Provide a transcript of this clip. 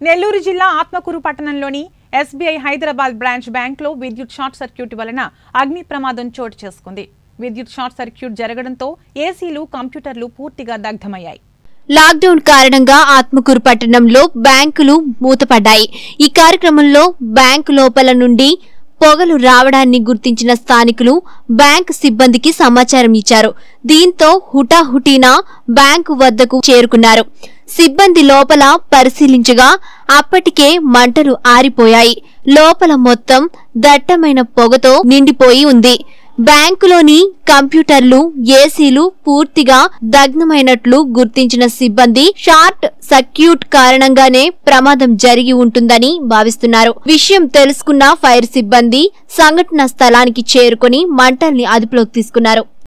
నెల్లూరు జిల్లా ఆత్మకూరు పట్టణంలోని SBI Hyderabad branch bank లో విద్యుత్ షార్ట్ సర్క్యూట్ వలన అగ్ని ప్రమాదం చోటు చేసుకుంది. విద్యుత్ షార్ట్ సర్క్యూట్ జరగడంతో ఏసీలు, కంప్యూటర్లు పూర్తిగా దగ్ధమయ్యాయి. లాక్డౌన్ కారణంగా ఆత్మకూరు పట్టణంలో బ్యాంకులు మూతపడ్డాయి. ఈ కార్యక్రమంలో బ్యాంకు లోపల నుండి పొగలు రావడాన్ని గుర్తించిన స్థానికులు బ్యాంకు సిబ్బందికి సమాచారం ఇచ్చారు. దీంతో హుటాహుటిన బ్యాంకు వద్దకు చేరుకున్నారు. సిబ్బంది లోపల పరిశీలించగా అప్పటికే మంటలు ఆరిపోయాయి. లోపల మొత్తం దట్టమైన పొగతో నిండిపోయి ఉంది. బ్యాంకులోని కంప్యూటర్లు, ఏసీలు పూర్తిగా దగ్ధమైనట్లు గుర్తించిన సిబ్బంది షార్ట్ సర్క్యూట్ కారణంగానే ప్రమాదం జరిగి ఉంటుందని భావిస్తున్నారు. విషయం తెలుసుకున్న ఫైర్ సిబ్బంది సంఘటన స్థలానికి చేరుకుని మంటల్ని అదుపులోకి తీసుకున్నారు.